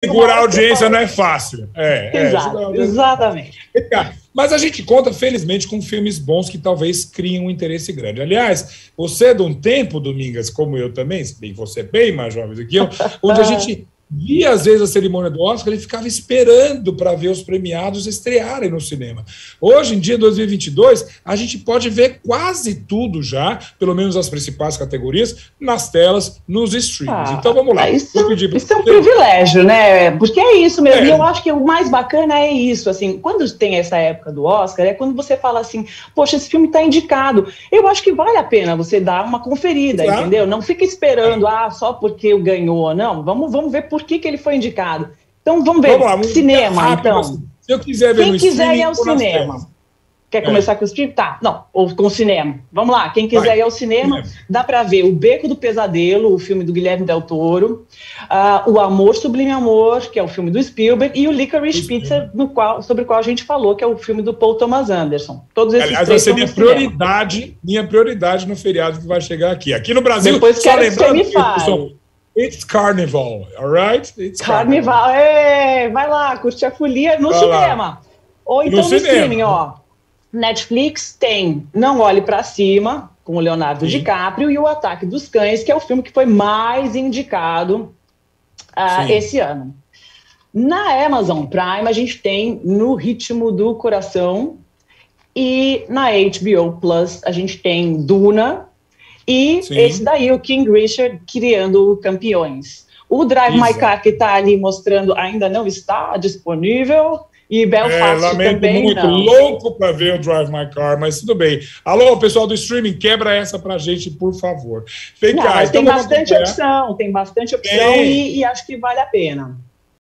Segurar a audiência não é fácil. Exatamente. Mas a gente conta, felizmente, com filmes bons que talvez criem um interesse grande. Aliás, você é de um tempo, Domingas, como eu também, se bem que você é bem mais jovem do que eu, onde a gente via, às vezes, a cerimônia do Oscar e ficava esperando para ver os premiados estrearem no cinema. Hoje, em dia, 2022, a gente pode ver quase tudo já, pelo menos as principais categorias, nas telas, nos streams. Então, vamos lá. Isso é um privilégio, né? Porque é isso mesmo. E eu acho que o mais bacana é isso. Assim, quando tem essa época do Oscar, é quando você fala assim, poxa, esse filme está indicado. Eu acho que vale a pena você dar uma conferida, entendeu? Não fica esperando, só porque eu ganhou. Não, vamos ver por que ele foi indicado. Então, vamos ver. Vamos lá, cinema, rápido, então. Se eu quiser ver quem quiser ir ao cinema. Quer começar com o stream? Tá, não, ou com o cinema. Vamos lá, quem quiser ir ao cinema, dá para ver O Beco do Pesadelo, o filme do Guilherme Del Toro, O Amor Sublime Amor, que é o filme do Spielberg, e o Licorice Pizza, sobre o qual a gente falou, que é o filme do Paul Thomas Anderson. Todos esses três vai ser minha prioridade no feriado que vai chegar aqui. Aqui no Brasil, depois só lembrando It's Carnival, all right? It's Carnival. Vai lá, curtir a folia no cinema. Ou então no streaming, Netflix tem Não Olhe Pra Cima, com o Leonardo DiCaprio, e O Ataque dos Cães, que é o filme que foi mais indicado esse ano. Na Amazon Prime, a gente tem No Ritmo do Coração, e na HBO Plus, a gente tem Duna, e esse daí, o King Richard, Criando Campeões. O Drive My Car, que está ali mostrando, ainda não está disponível. E Belfast também muito louco para ver o Drive My Car, mas tudo bem. Alô, pessoal do streaming, quebra essa pra gente, por favor. Mas tem bastante opção, e acho que vale a pena.